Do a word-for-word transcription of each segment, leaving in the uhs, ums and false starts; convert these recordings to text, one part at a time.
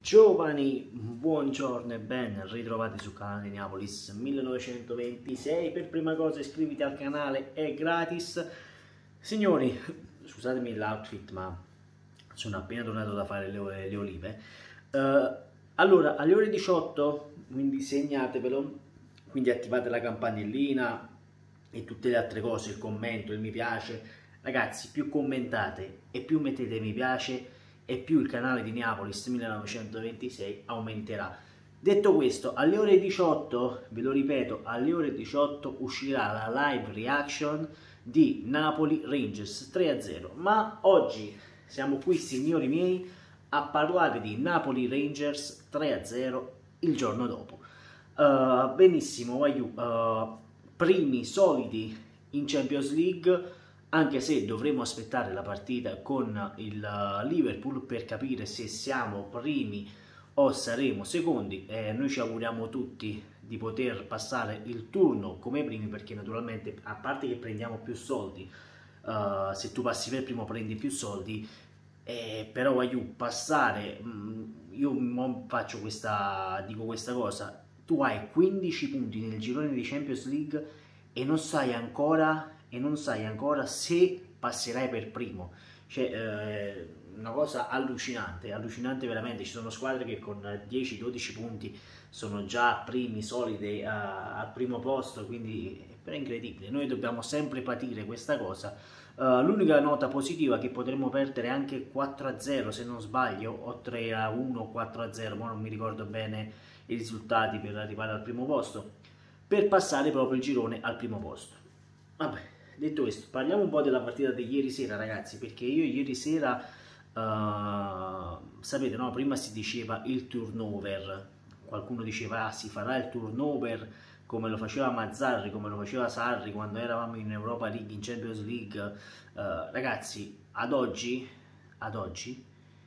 Giovani, buongiorno e ben ritrovati sul canale di Neapolis millenovecentoventisei. Per prima cosa iscriviti al canale, è gratis. Signori, scusatemi l'outfit, ma sono appena tornato da fare le, le olive. Uh, allora, alle ore diciotto, quindi segnatevelo, quindi attivate la campanellina e tutte le altre cose, il commento, il mi piace. Ragazzi, più commentate e più mettete mi piace, e più il canale di Neapolis millenovecentoventisei aumenterà. Detto questo, alle ore diciotto, ve lo ripeto, alle ore diciotto uscirà la live reaction di Napoli Rangers tre a zero. Ma oggi siamo qui, signori miei, a parlare di Napoli Rangers tre a zero il giorno dopo. Uh, benissimo, Waiu, uh, primi solidi in Champions League, anche se dovremo aspettare la partita con il Liverpool per capire se siamo primi o saremo secondi. Eh, noi ci auguriamo tutti di poter passare il turno come primi, perché naturalmente, a parte che prendiamo più soldi, uh, se tu passi per primo prendi più soldi, eh, però aiuto, passare, mh, io faccio questa, dico questa cosa, tu hai quindici punti nel girone di Champions League e non sai ancora e non sai ancora se passerai per primo. Cioè, eh, una cosa allucinante, allucinante veramente. Ci sono squadre che con dieci dodici punti sono già primi, solide a, al primo posto, quindi è incredibile. Noi dobbiamo sempre patire questa cosa. Uh, l'unica nota positiva è che potremmo perdere anche quattro a zero, se non sbaglio, o tre a uno o quattro a zero, ma non mi ricordo bene i risultati per arrivare al primo posto, per passare proprio il girone al primo posto. Vabbè, detto questo, parliamo un po' della partita di ieri sera, ragazzi, perché io ieri sera, uh, sapete, no, prima si diceva il turnover, qualcuno diceva ah, si farà il turnover come lo faceva Mazzarri, come lo faceva Sarri quando eravamo in Europa League, in Champions League. Uh, ragazzi, ad oggi, ad oggi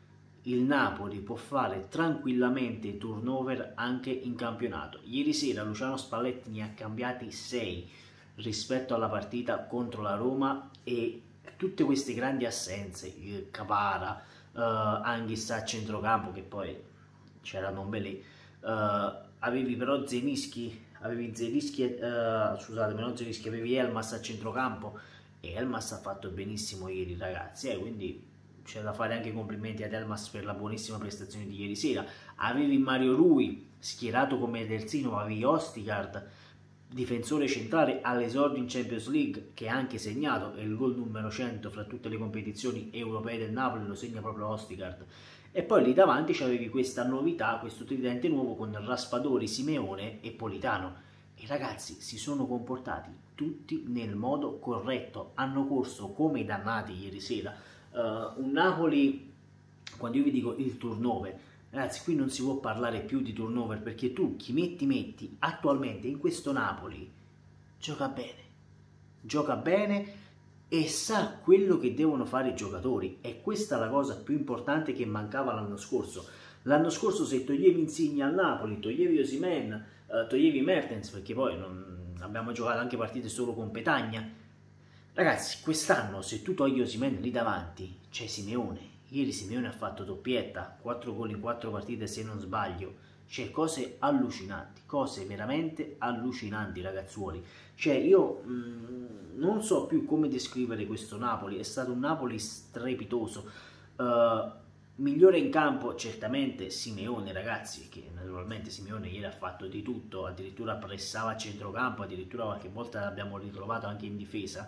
il Napoli può fare tranquillamente turnover anche in campionato. Ieri sera Luciano Spalletti ne ha cambiati sei rispetto alla partita contro la Roma, e tutte queste grandi assenze, Capara, uh, Anghis a centrocampo, che poi c'era Ndombele, uh, avevi però Zelischi, avevi Zelischi, uh, scusatemi, non Zelischi, avevi Elmas a centrocampo, e Elmas ha fatto benissimo ieri, ragazzi, eh, quindi c'è da fare anche complimenti ad Elmas per la buonissima prestazione di ieri sera. Avevi Mario Rui schierato come terzino, avevi Ostigard, difensore centrale all'esordio in Champions League, che ha anche segnato, è il gol numero cento fra tutte le competizioni europee del Napoli, lo segna proprio Ostigard. E poi lì davanti c'avevi questa novità, questo tridente nuovo con Raspadori, Simeone e Politano. E ragazzi, si sono comportati tutti nel modo corretto, hanno corso come i dannati ieri sera. Uh, un Napoli, quando io vi dico il turnover, ragazzi, qui non si può parlare più di turnover, perché tu chi metti metti attualmente in questo Napoli gioca bene, gioca bene e sa quello che devono fare i giocatori. E questa è la cosa più importante che mancava l'anno scorso. L'anno scorso, se toglievi Insigne al Napoli, toglievi Osimhen, uh, toglievi Mertens, perché poi non abbiamo giocato anche partite solo con Petagna. Ragazzi, quest'anno se tu togli Osimhen lì davanti c'è Simeone. Ieri Simeone ha fatto doppietta, quattro gol in quattro partite se non sbaglio. C'è cose allucinanti, cose veramente allucinanti, ragazzuoli. Cioè io mh, non so più come descrivere questo Napoli, è stato un Napoli strepitoso. Uh, migliore in campo certamente Simeone, ragazzi, che naturalmente Simeone ieri ha fatto di tutto, addirittura pressava a centrocampo, addirittura qualche volta l'abbiamo ritrovato anche in difesa.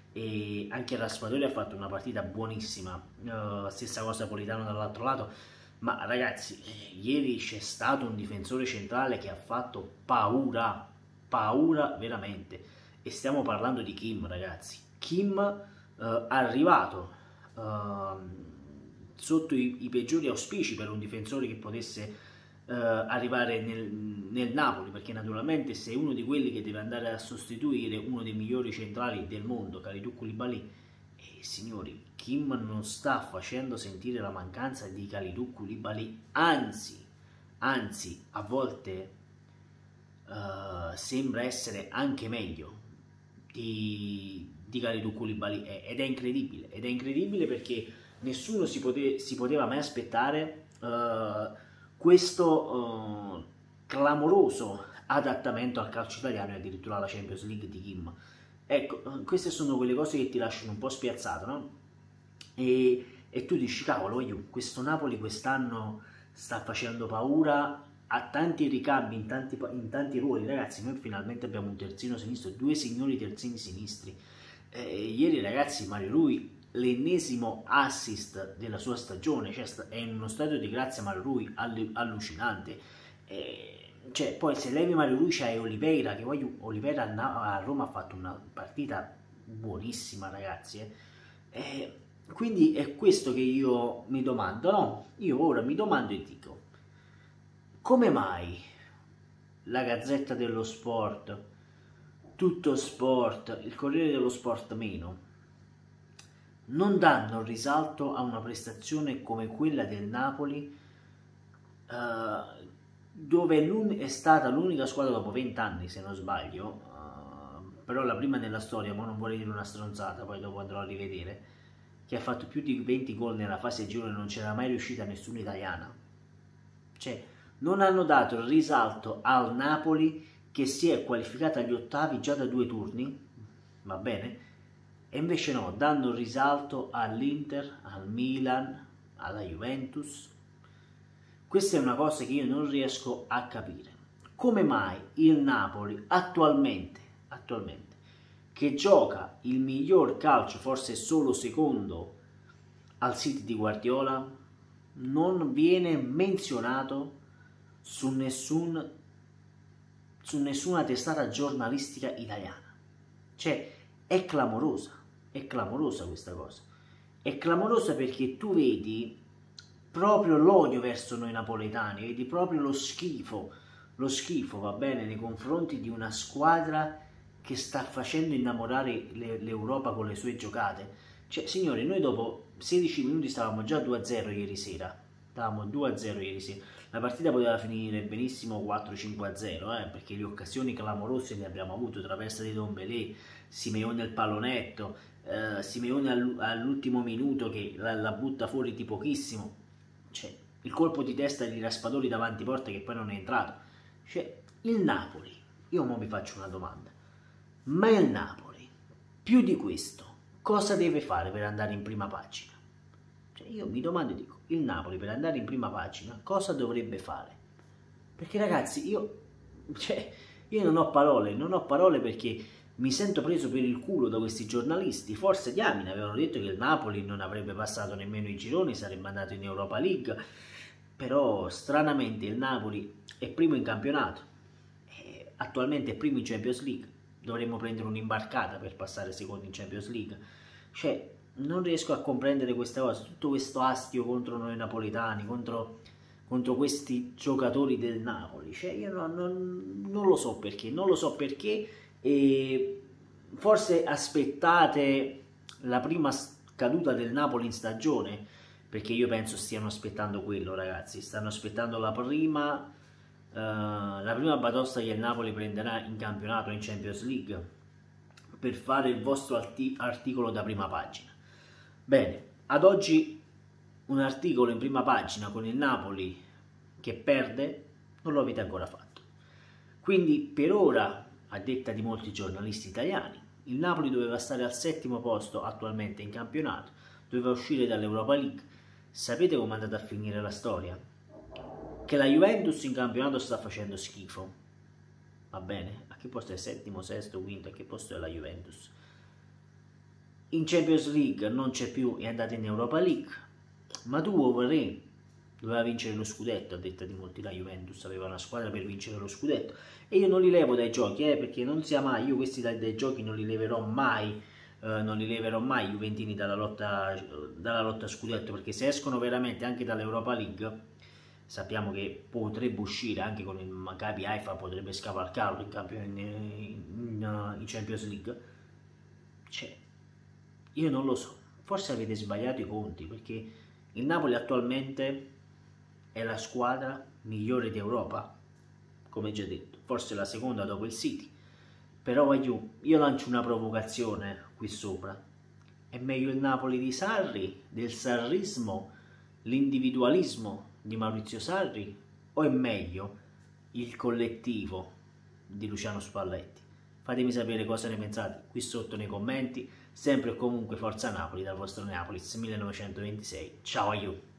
E anche Raspadori ha fatto una partita buonissima, uh, stessa cosa Politano dall'altro lato. Ma ragazzi, eh, ieri c'è stato un difensore centrale che ha fatto paura, paura veramente, e stiamo parlando di Kim, ragazzi. Kim, uh, arrivato uh, sotto i, i peggiori auspici per un difensore che potesse Uh, arrivare nel, nel Napoli, perché naturalmente sei uno di quelli che deve andare a sostituire uno dei migliori centrali del mondo, Kalidou Koulibaly. E signori, Kim non sta facendo sentire la mancanza di Kalidou Koulibaly, anzi, anzi a volte uh, sembra essere anche meglio di, di Kalidou Koulibaly, ed è incredibile, ed è incredibile perché nessuno si, pote, si poteva mai aspettare uh, questo uh, clamoroso adattamento al calcio italiano e addirittura alla Champions League di Kim. Ecco, queste sono quelle cose che ti lasciano un po' spiazzato, no? E, e tu dici, cavolo, io, questo Napoli quest'anno sta facendo paura, ha tanti ricambi in tanti, in tanti ruoli. Ragazzi, noi finalmente abbiamo un terzino sinistro, due signori terzini sinistri. Eh, ieri, ragazzi, Mario Rui, l'ennesimo assist della sua stagione, cioè è in uno stadio di grazia Mario Rui allucinante. Eh, cioè, poi se levi Mario Rui c'hai Oliveira, che poi Oliveira a Roma ha fatto una partita buonissima, ragazzi. Eh. Eh, quindi è questo che io mi domando, no? Io ora mi domando e dico, come mai la Gazzetta dello Sport, Tutto Sport, il Corriere dello Sport meno, non danno risalto a una prestazione come quella del Napoli, eh, dove è stata l'unica squadra dopo venti anni, se non sbaglio, uh, però la prima nella storia, ma non vorrei dire una stronzata, poi dopo andrò a rivedere, che ha fatto più di venti gol nella fase girone, non c'era mai riuscita nessuna italiana. Cioè, non hanno dato il risalto al Napoli che si è qualificata agli ottavi già da due turni, va bene? E invece no, danno il risalto all'Inter, al Milan, alla Juventus. Questa è una cosa che io non riesco a capire. Come mai il Napoli attualmente, attualmente, che gioca il miglior calcio, forse solo secondo al City di Guardiola, non viene menzionato su, nessun, su nessuna testata giornalistica italiana? Cioè, è clamorosa, è clamorosa questa cosa. È clamorosa perché tu vedi proprio l'odio verso noi napoletani, vedi proprio lo schifo, lo schifo, va bene, nei confronti di una squadra che sta facendo innamorare l'Europa con le sue giocate. Cioè, signori, noi dopo sedici minuti stavamo già due a zero ieri sera, stavamo due a zero ieri sera, la partita poteva finire benissimo quattro cinque a zero, eh, perché le occasioni clamorose ne abbiamo avuto, traversa di Dombelé, Simeone al pallonetto, eh, Simeone all'ultimo minuto che la, la butta fuori di pochissimo, cioè, il colpo di testa di Raspadori davanti porta che poi non è entrato. Cioè, il Napoli, io mo mi faccio una domanda, ma il Napoli, più di questo, cosa deve fare per andare in prima pagina? Cioè, io mi domando e dico, il Napoli per andare in prima pagina cosa dovrebbe fare? Perché ragazzi, io, cioè, io non ho parole, non ho parole perché mi sento preso per il culo da questi giornalisti. Forse diamine avevano detto che il Napoli non avrebbe passato nemmeno i gironi, sarebbe andato in Europa League, però stranamente il Napoli è primo in campionato, e attualmente è primo in Champions League, dovremmo prendere un'imbarcata per passare secondo in Champions League. Cioè, non riesco a comprendere questa cosa, tutto questo astio contro noi napoletani, contro, contro questi giocatori del Napoli. Cioè, io non, non, non lo so perché, non lo so perché. E forse aspettate la prima caduta del Napoli in stagione, perché io penso stiano aspettando quello, ragazzi, stanno aspettando la prima uh, la prima batosta che il Napoli prenderà in campionato, in Champions League, per fare il vostro arti articolo da prima pagina. Bene, ad oggi un articolo in prima pagina con il Napoli che perde non lo avete ancora fatto, quindi per ora, a detta di molti giornalisti italiani, il Napoli doveva stare al settimo posto attualmente in campionato, doveva uscire dall'Europa League. Sapete come è andata a finire la storia? Che la Juventus in campionato sta facendo schifo, va bene? A che posto è? Settimo, sesto, quinto? A che posto è la Juventus? In Champions League non c'è più, è andata in Europa League, ma tu vorrei doveva vincere lo scudetto, a detta di molti la Juventus aveva una squadra per vincere lo scudetto, e io non li levo dai giochi, eh, perché non sia mai, io questi dai, dai giochi non li leverò mai, eh, non li leverò mai i juventini dalla lotta, dalla lotta a scudetto, perché se escono veramente anche dall'Europa League, sappiamo che potrebbe uscire anche con il Maccabi Haifa, potrebbe scavalcarlo in, campione, in, in, in Champions League. Cioè, io non lo so, forse avete sbagliato i conti, perché il Napoli attualmente è la squadra migliore d'Europa, come già detto, forse la seconda dopo il City, però io, io lancio una provocazione qui sopra: è meglio il Napoli di Sarri, del sarrismo, l'individualismo di Maurizio Sarri, o è meglio il collettivo di Luciano Spalletti? Fatemi sapere cosa ne pensate qui sotto nei commenti. Sempre e comunque forza Napoli dal vostro Neapolis millenovecentoventisei. Ciao a you!